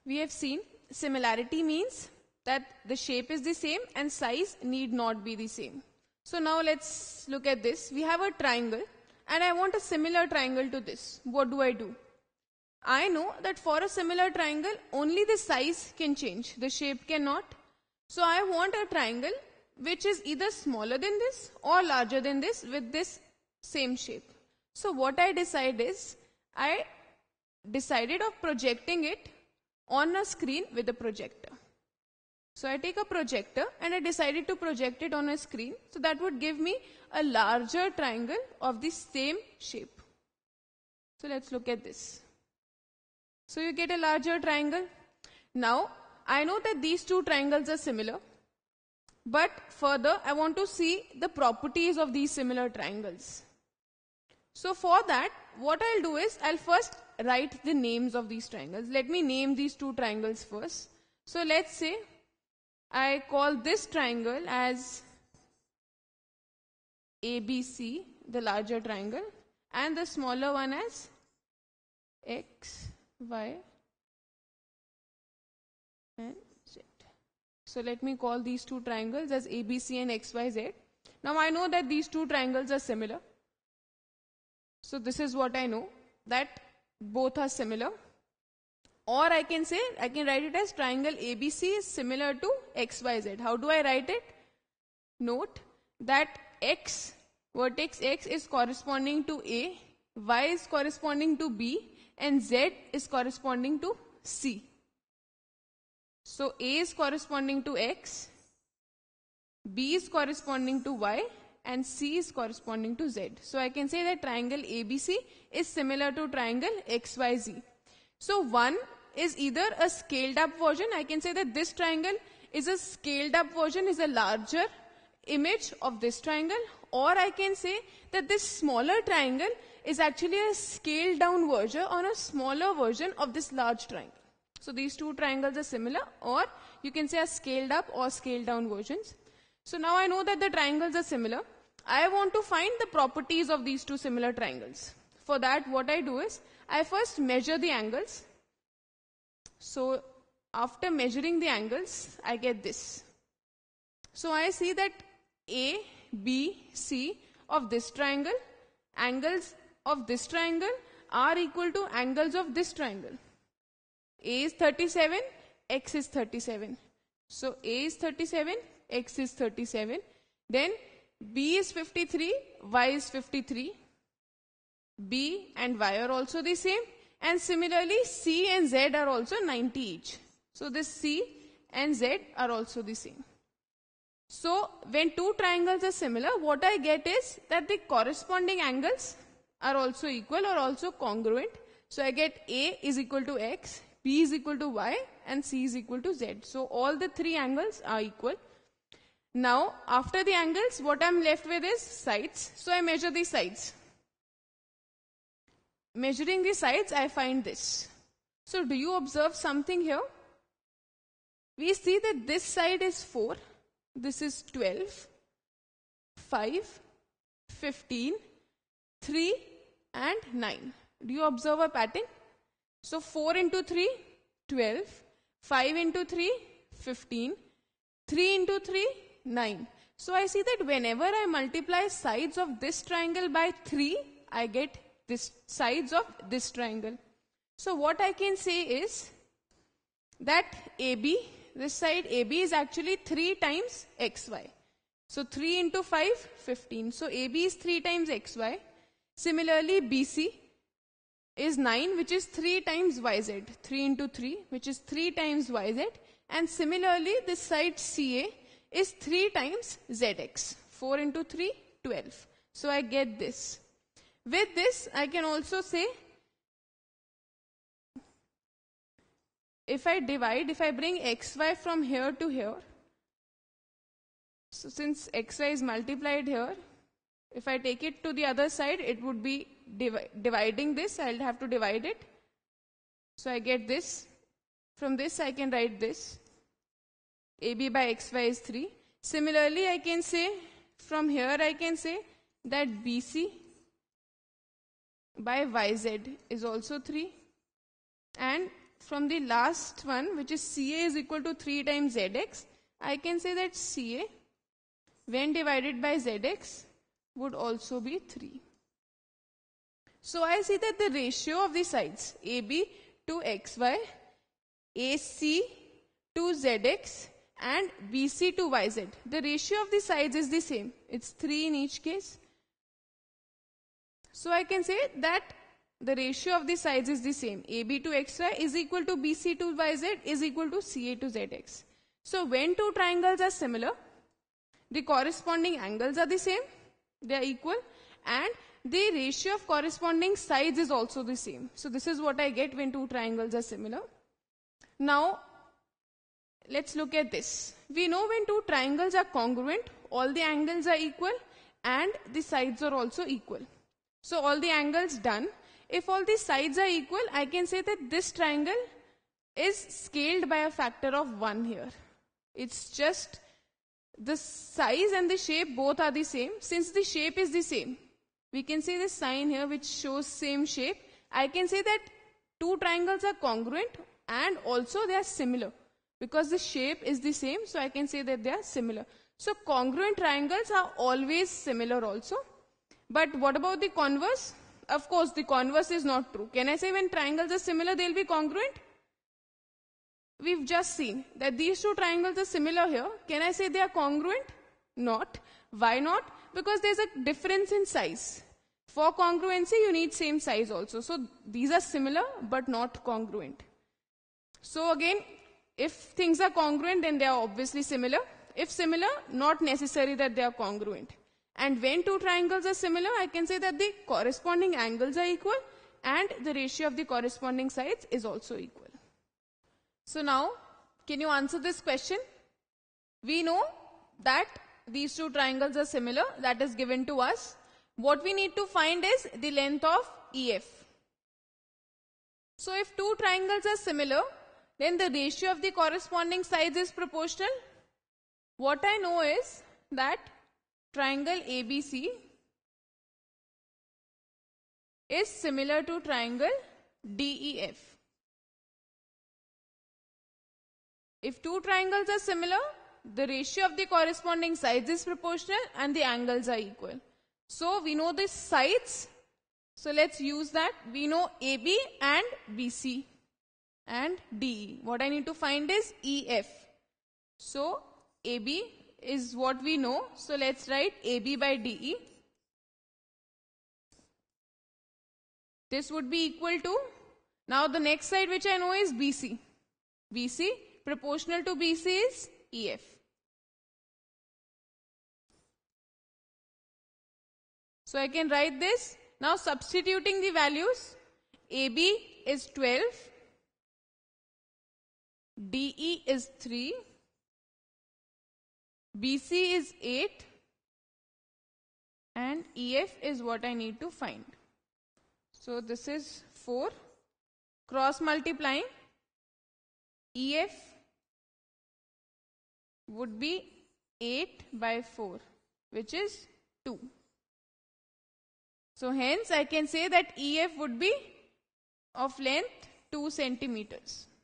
we have seen similarity means that the shape is the same and size need not be the same. So now let's look at this. We have a triangle and I want a similar triangle to this. What do? I know that for a similar triangle, only the size can change. The shape cannot. So I want a triangle which is either smaller than this or larger than this with this same shape. So what I decide is, I decided of projecting it on a screen with a projector. So I take a projector and I decided to project it on a screen. So that would give me a larger triangle of the same shape. So let's look at this. So you get a larger triangle. Now I know that these two triangles are similar. But further I want to see the properties of these similar triangles. So for that, what I'll do is, I'll first write the names of these triangles. Let me name these two triangles first. So let's say I call this triangle as ABC, the larger triangle, and the smaller one as X, Y, and Z. So let me call these two triangles as ABC and XYZ. Now I know that these two triangles are similar. So this is what I know, that both are similar. Or I can say, I can write it as triangle ABC is similar to XYZ. How do I write it? Note that X, vertex X is corresponding to A, Y is corresponding to B, and Z is corresponding to C. So A is corresponding to X, B is corresponding to Y, and C is corresponding to Z. So I can say that triangle ABC is similar to triangle XYZ. So one is either a scaled up version. I can say that this triangle is a scaled up version, is a larger image of this triangle. Or I can say that this smaller triangle is actually a scaled down version or a smaller version of this large triangle. So these two triangles are similar, or you can say are scaled up or scaled down versions. So now I know that the triangles are similar. I want to find the properties of these two similar triangles. For that, what I do is, I first measure the angles. So after measuring the angles, I get this. So I see that A, B, C of this triangle, angles of this triangle are equal to angles of this triangle. A is 37, X is 37. So A is 37, X is 37. Then B is 53, Y is 53. B and Y are also the same. And similarly, C and Z are also 90 each. So this C and Z are also the same. So when two triangles are similar, what I get is that the corresponding angles are also equal or also congruent. So I get A is equal to X, B is equal to Y, and C is equal to Z. So all the three angles are equal. Now, after the angles, what I'm left with is sides. So I measure the sides. Measuring the sides, I find this. So do you observe something here? We see that this side is 4, this is 12, 5, 15, 3, and 9. Do you observe a pattern? So 4 into 3, 12, 5 into 3, 15, 3 into 3, 9. So I see that whenever I multiply sides of this triangle by 3, I get this sides of this triangle. So what I can say is that AB, this side AB is actually 3 times XY. So 3 into 5, 15. So AB is 3 times XY. Similarly, BC is 9, which is 3 times YZ. 3 into 3, which is 3 times YZ. And similarly, this side CA is 3 times ZX. 4 into 3, 12. So I get this. With this, I can also say, if I bring XY from here to here, so since XY is multiplied here, if I take it to the other side, it would be dividing this. I'll have to divide it. So I get this. From this, I can write this. AB by XY is 3. Similarly, I can say, from here I can say that BC by YZ is also 3. And from the last one, which is CA is equal to 3 times ZX, I can say that CA when divided by ZX would also be 3. So I see that the ratio of the sides AB to XY, AC to ZX and BC to YZ, the ratio of the sides is the same. It's 3 in each case. So I can say that the ratio of the sides is the same. AB to XY is equal to BC to YZ is equal to CA to ZX. So when two triangles are similar, the corresponding angles are the same, they are equal, and the ratio of corresponding sides is also the same. So this is what I get when two triangles are similar. Now, let's look at this. We know when two triangles are congruent, all the angles are equal and the sides are also equal. So all the angles done. If all the sides are equal, I can say that this triangle is scaled by a factor of 1 here. It's just the size and the shape both are the same. Since the shape is the same, we can say this sign here which shows same shape. I can say that two triangles are congruent and also they are similar. Because the shape is the same, so I can say that they are similar. So congruent triangles are always similar also. But what about the converse? Of course, the converse is not true. Can I say when triangles are similar, they will be congruent? We've just seen that these two triangles are similar here. Can I say they are congruent? Not. Why not? Because there's a difference in size. For congruency, you need same size also. So these are similar but not congruent. So again, if things are congruent, then they are obviously similar. If similar, not necessary that they are congruent. And when two triangles are similar, I can say that the corresponding angles are equal and the ratio of the corresponding sides is also equal. So now, can you answer this question? We know that these two triangles are similar, that is given to us. What we need to find is the length of EF. So if two triangles are similar, then the ratio of the corresponding sides is proportional. What I know is that triangle ABC is similar to triangle DEF. If two triangles are similar, the ratio of the corresponding sides is proportional and the angles are equal. So we know the sides. So let's use that. We know AB and BC and DE. What I need to find is EF. So AB is what we know. So let's write AB by DE. This would be equal to, now the next side which I know is BC. BC proportional to BC is EF. So I can write this. Now substituting the values, AB is 12, DE is 3, BC is 8 and EF is what I need to find. So this is 4. Cross multiplying, EF would be 8 by 4, which is 2. So hence I can say that EF would be of length 2 centimeters.